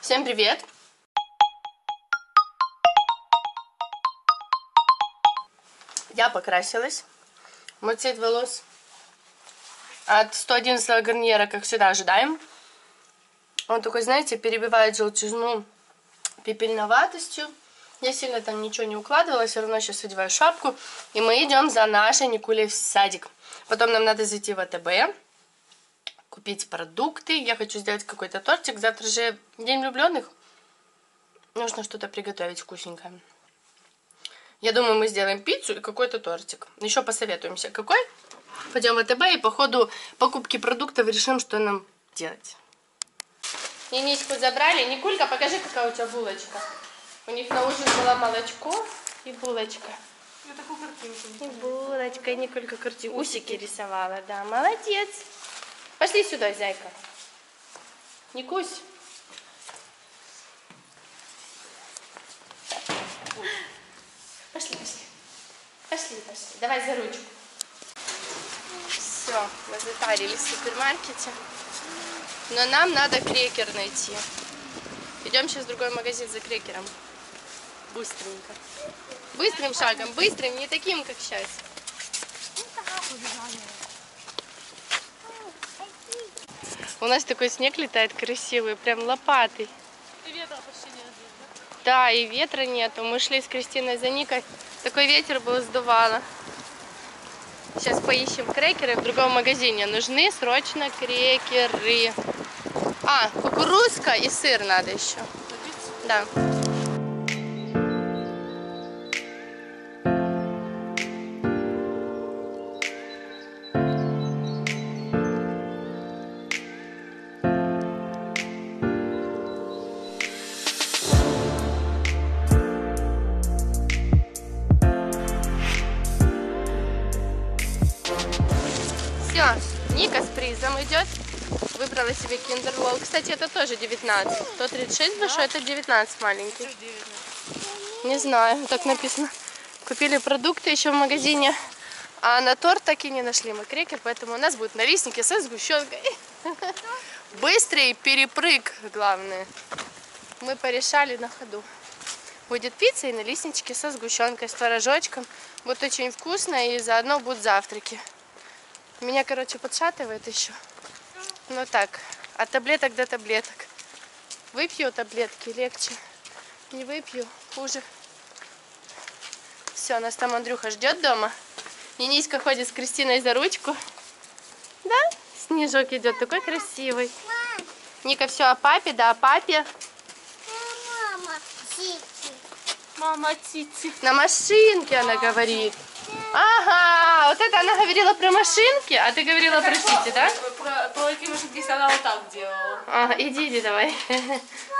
Всем привет! Я покрасилась. Мой цвет волос от 111 гарниера, как всегда, ожидаем. Он такой, знаете, перебивает желтизну пепельноватостью. Я сильно там ничего не укладывала, все равно сейчас одеваю шапку. И мы идем за нашей Никулей в садик. Потом нам надо зайти в АТБ, купить продукты. Я хочу сделать какой-то тортик. Завтра же День влюбленных. Нужно что-то приготовить вкусненькое. Я думаю, мы сделаем пиццу и какой-то тортик. Еще посоветуемся, какой. Пойдем в АТБ и по ходу покупки продуктов решим, что нам делать. Ниничку забрали. Никулька, покажи, какая у тебя булочка. У них на ужин было молочко и булочка. Я такую картинку. И булочка, и Никулька картинку. Усики рисовала, да. Молодец. Пошли сюда, зайка. Никусь. Пошли, пошли. Пошли, пошли. Давай за ручку. Все, мы затарились в супермаркете. Но нам надо крекер найти. Идем сейчас в другой магазин за крекером. Быстренько. Быстрым шагом, быстрым, не таким, как сейчас. У нас такой снег летает красивый, прям лопатой. И ветра почти нет здесь, да? Да, и ветра нету. Мы шли с Кристиной за Никой. Такой ветер был, сдувало. Сейчас поищем крекеры в другом магазине. Нужны срочно крекеры. А, кукурузка и сыр надо еще. Да. Все, Ника с призом идет. Выбрала себе Kinder Wow. Кстати, это тоже 19. 136 большой, это 19 маленький. Не знаю, так написано. Купили продукты еще в магазине. А на торт так и не нашли мы крекер, поэтому у нас будут налистники со сгущенкой. Быстрый перепрыг, главное. Мы порешали на ходу. Будет пицца и налистнички со сгущенкой, с творожочком. Будет очень вкусно и заодно будут завтраки. Меня, короче, подшатывает еще. Ну так, от таблеток до таблеток. Выпью таблетки, легче. Не выпью, хуже. Все, нас там Андрюха ждет дома. Нениська ходит с Кристиной за ручку. Да? Снежок идет такой красивый. Ника все о папе, да, о папе. Мама, Тити. Мама Тити. На машинке она говорит. Ага, вот это она говорила про машинки, а ты говорила про Тити, да? Про эти машинки она вот так делала. Ага, иди, давай. Конечно,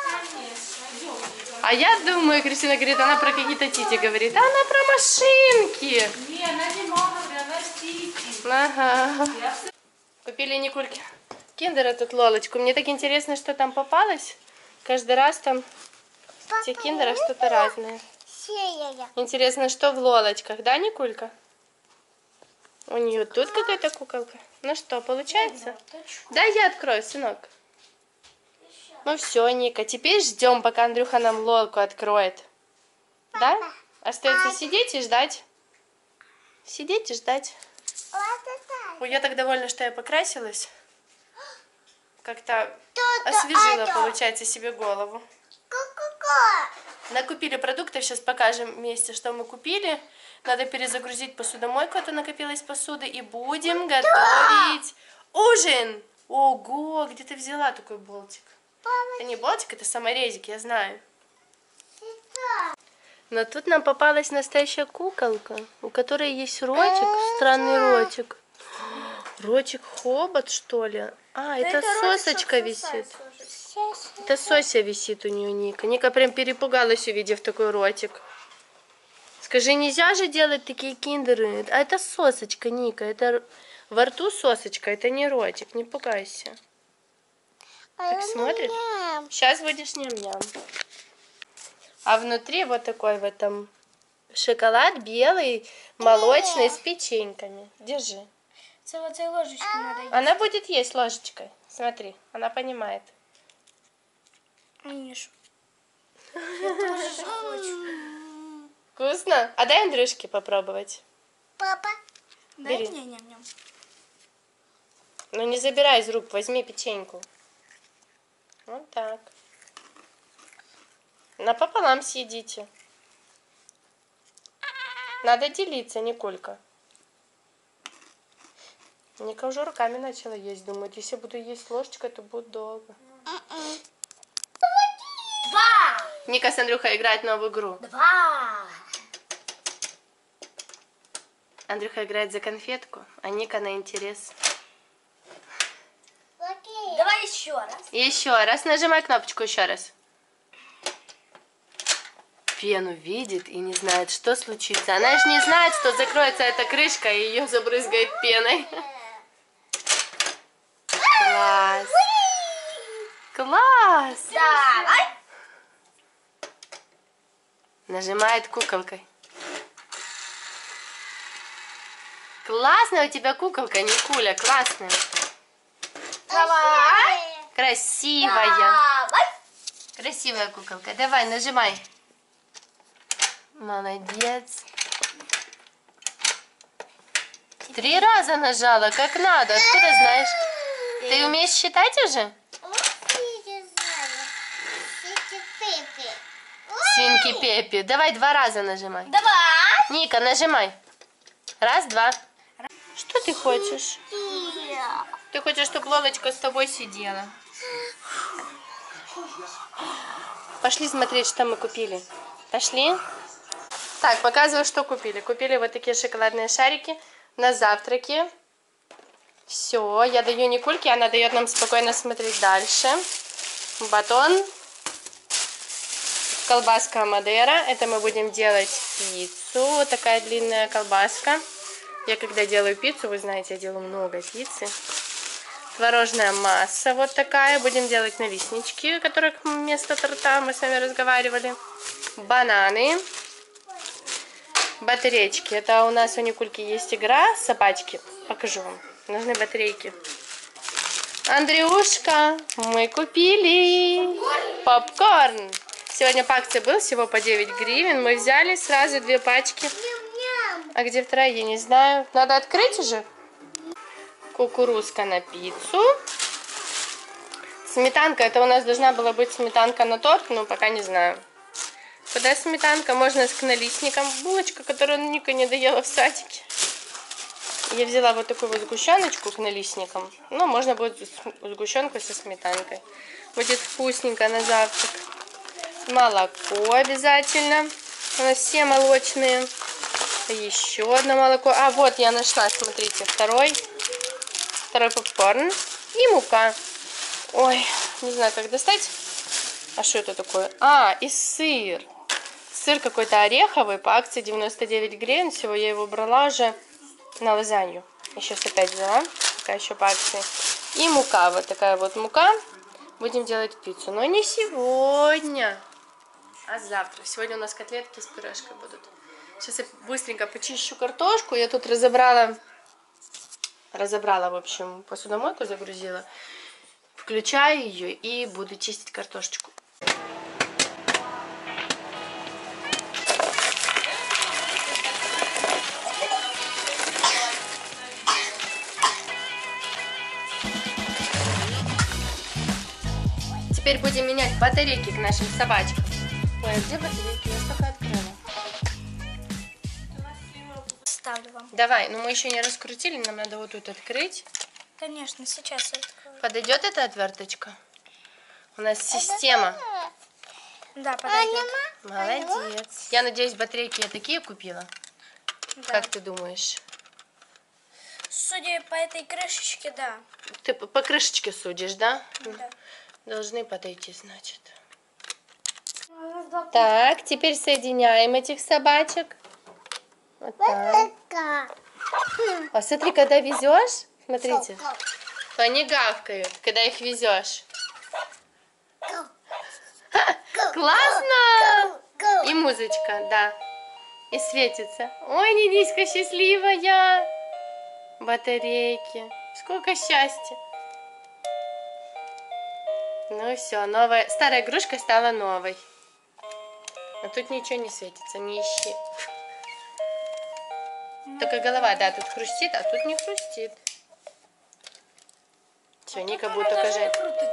А я думаю, Кристина говорит, она про какие-то Тити говорит. А она про машинки. не, она не мама, она Тити. Ага. Купили Никульке киндера тут лолочку. Мне так интересно, что там попалось. Каждый раз там в тех киндерах что-то разное. Интересно, что в лолочках, да, Никулька? У нее тут какая-то куколка. Ну что, получается? Да, я открою, сынок. Ну все, Ника, теперь ждем, пока Андрюха нам лолку откроет. Да? Остается сидеть и ждать. Сидеть и ждать. Ой, я так довольна, что я покрасилась. Как-то освежила, получается, себе голову. Накупили продуктов, сейчас покажем вместе, что мы купили. Надо перезагрузить посудомойку, а то накопилась посуды. И будем готовить ужин. Ого, где ты взяла такой болтик? Это не болтик, это саморезик, я знаю. Но тут нам попалась настоящая куколка, у которой есть ротик, странный ротик. Ротик хобот, что ли? А, это сосочка висит. Это Сося висит у нее, Ника. Ника прям перепугалась, увидев такой ротик. Скажи, нельзя же делать такие киндеры? А это сосочка, Ника. Это во рту сосочка, это не ротик. Не пугайся. Так смотрит. Сейчас будешь ням-ням. А внутри вот такой в этом шоколад белый, молочный, с печеньками. Держи. Вот этой ложечкой надо есть. Она будет есть ложечкой. Смотри, она понимает. Мишу. Я тоже хочу. Вкусно? А дай Андрюшке попробовать. Папа. Дай Бери. мне ням-ням. Ну не забирай из рук, возьми печеньку. Вот так. Напополам съедите. Надо делиться, Николька. Ника уже руками начала есть. Думает, если буду есть ложечкой, то будет долго. Два! Ника с Андрюхой играют в новую игру. Два! Андрюха играет за конфетку, а Ника на интерес. Давай еще раз. Еще раз. Нажимай кнопочку еще раз. Пену видит и не знает, что случится. Она же не знает, что закроется эта крышка и ее забрызгает пеной. Класс. Класс. Давай. Нажимает куколкой. Классная у тебя куколка, Никуля, классная. Давай. Красивая. Давай. Красивая куколка. Давай, нажимай. Молодец. 3 раза нажала, как надо. Откуда знаешь? Ты умеешь считать уже? Свинки Пеппи. Давай 2 раза нажимай. Давай. Ника, нажимай. 1, 2. Что ты хочешь? Ты хочешь, чтобы Лолочка с тобой сидела? Пошли смотреть, что мы купили. Пошли. Так, показываю, что купили. Купили вот такие шоколадные шарики на завтраке. Все, я даю Никульке, она дает нам спокойно смотреть дальше. Батон. Колбаска Мадера. Это мы будем делать пиццу. Вот такая длинная колбаска. Я когда делаю пиццу, вы знаете, я делаю много пиццы. Творожная масса вот такая. Будем делать налистнички, которых вместо торта мы с вами разговаривали. Бананы. Батарейки. Это у нас у Никульки есть игра собачки. Покажу вам. Нужны батарейки. Андрюшка, мы купили попкорн. Сегодня по акции был, всего по 9 гривен. Мы взяли сразу 2 пачки. А где вторая, я не знаю. Надо открыть уже. Кукурузка на пиццу. Сметанка. Это у нас должна была быть сметанка на торт, но пока не знаю. Куда сметанка? Можно с налистником. Булочка, которую Ника не доела в садике. Я взяла вот такую вот сгущеночку к налистникам. Ну, можно будет сгущенку со сметанкой. Будет вкусненько на завтрак. Молоко обязательно. У нас все молочные. Еще одно молоко. А, вот я нашла, смотрите, второй попкорн. И мука. Ой, не знаю, как достать. А что это такое? А, и сыр. Сыр какой-то ореховый, по акции 99 гривен. Всего я его брала уже на лазанью. И сейчас опять взяла. Такая еще по акции. И мука. Вот такая вот мука. Будем делать пиццу. Но не сегодня, а завтра. Сегодня у нас котлетки с пюрешкой будут. Сейчас я быстренько почищу картошку. Я тут разобрала, в общем, посудомойку загрузила. Включаю ее и буду чистить картошечку. Теперь будем менять батарейки к нашим собачкам. Ой, а где батарейки? Я столько открыла. Ставлю вам. Давай, но мы еще не раскрутили, нам надо вот тут открыть. Конечно, сейчас я открою. Подойдет эта отверточка? У нас система. Да, подойдет. Молодец. Я надеюсь, батарейки я такие купила. Да. Как ты думаешь? Судя по этой крышечке, да. Ты по крышечке судишь, да? Да. Должны подойти, значит. Так, теперь соединяем этих собачек. Вот так. А смотри, когда везешь, смотрите, то они гавкают, когда их везешь. Классно! И музычка, да. И светится. Ой, Нениська счастливая. Батарейки. Сколько счастья. Ну все, новая, старая игрушка стала новой. А тут ничего не светится, не ищи. Только голова, да, тут хрустит, а тут не хрустит. Все, Ника будет только жать.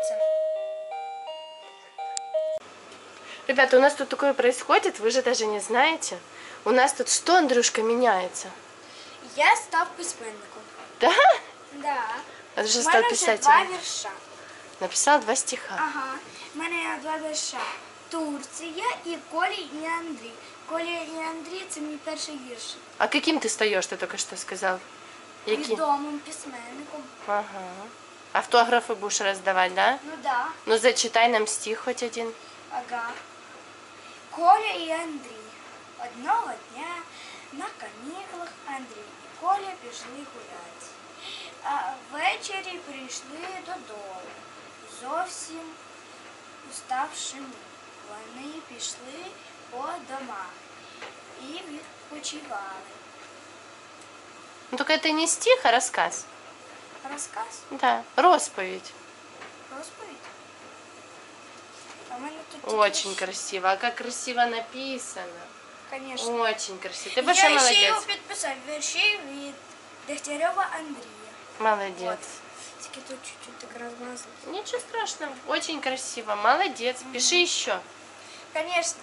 Ребята, у нас тут такое происходит, вы же даже не знаете. У нас тут что, Андрюшка, меняется? Я став письменником. Да? Да. А ты же У стал мене вже два писателем. вірша. Написал 2 стиха. Ага. У мене є два вірша. Турція і Колі і Андрій. Коля і Андрій – це мій перший вірш. А каким ты стоишь, ты только что сказал? Яким? Відомим письменником. Ага. Автографы будешь раздавать, да? Ну да. Ну зачитай нам стих хоть один. Ага. Коля і Андрій. Одного дня на канікулах Андрій і Коля пішли гуляти. А ввечері прийшли додому. Зовсім уставшими. Вони пішли по домах і відпочивали. Ну только это не стих, а рассказ. Розказ? Да, розповедь. Розповідь? А в мене тут тільки Очень вірші. красиво. А как красиво написано. Конечно. Очень красиво. Ты большой Я ще його молодец. підписав. Вірші від Дегтярьова Андрія. Молодец. Тільки тут чуть-чуть так розмазано. Ничего страшного. Очень красиво. Молодец. Пиши еще. Конечно.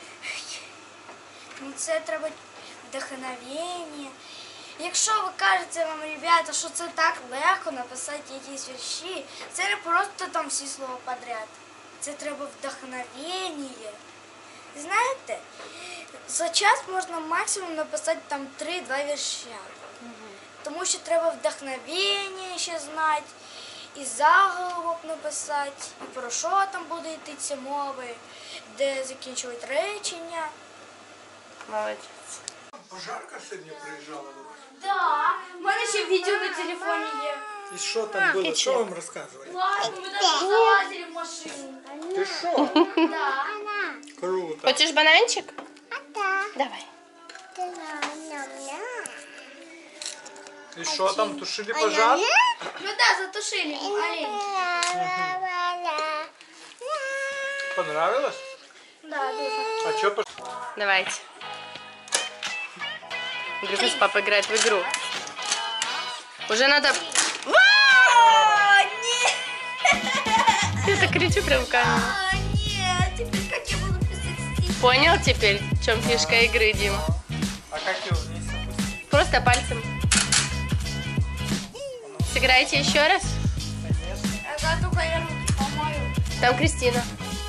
Ну це треба вдохновення. Якщо ви кажете вам, ребята, що це так легко написати якісь вірші, це не просто там всі слова подряд. Це треба вдохновення. Знаєте, за час можна максимум написати там 3-2 вірша. Тому що треба вдохновення ще знати, і заголовок написати, і про що там буде йтися мови, де закінчувати речення. Молодец. Пожарка сьогодні приїжджала до вас? Да, в мене ще відео на телефоні є. І що там було? Що вам розказували? Класно, ми навіть залазили в машину. Ти що? Да. Круто. Хочешь бананчик? Давай. І що там, тушили пожар? Ну да, затушили олень. Понравилось? Да, дуже. А що Давайте. Андрюха с папой играет в игру. Уже надо... О, ні! Я так кричу прям в камеру. А, ні, тепер як я буду писати стих? Понял теперь, в чем фишка игры, Дим? А як його вниз опустити? Просто пальцем. Сыграйте еще раз. Ага, только я руки помою. Там Кристина.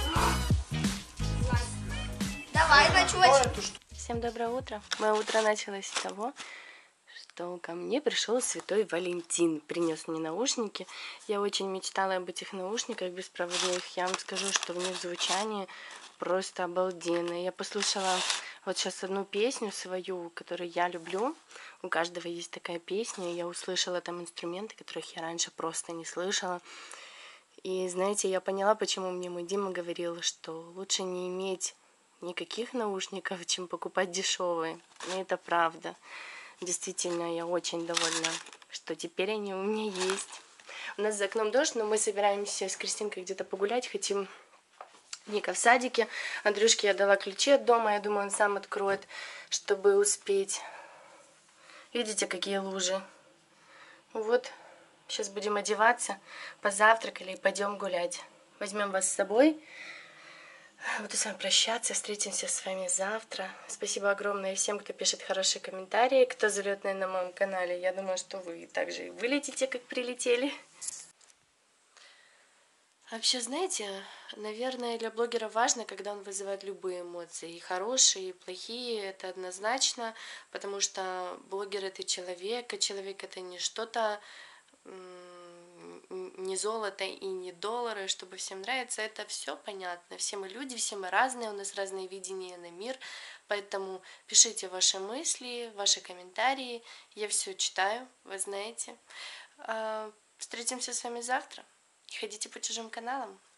Давай, ночевать. Эту штуку. Всем доброе утро. Мое утро началось с того, что ко мне пришел святой Валентин. Принес мне наушники. Я очень мечтала об этих наушниках беспроводных. Я вам скажу, что в них звучание просто обалденное. Я послушала вот сейчас одну песню свою, которую я люблю. У каждого есть такая песня. Я услышала там инструменты, которых я раньше просто не слышала. И знаете, я поняла, почему мне мой Дима говорил, что лучше не иметь никаких наушников, чем покупать дешевые. И это правда. Действительно, я очень довольна, что теперь они у меня есть. У нас за окном дождь, но мы собираемся с Кристинкой где-то погулять. Хотим Ника в садике. Андрюшке я дала ключи от дома. Я думаю, он сам откроет, чтобы успеть. Видите, какие лужи? Вот. Сейчас будем одеваться. Позавтракали и пойдем гулять. Возьмем вас с собой. Буду с вами прощаться, встретимся с вами завтра. Спасибо огромное всем, кто пишет хорошие комментарии, кто залетный на моем канале. Я думаю, что вы также и вылетите, как прилетели. Вообще, знаете, наверное, для блогера важно, когда он вызывает любые эмоции, и хорошие, и плохие, это однозначно, потому что блогер — это человек, а человек — это не что-то, не золото и не доллары, чтобы всем нравится, это все понятно. Все мы люди, все мы разные, у нас разные видения на мир, поэтому пишите ваши мысли, ваши комментарии, я все читаю, вы знаете. Встретимся с вами завтра. Ходите по чужим каналам.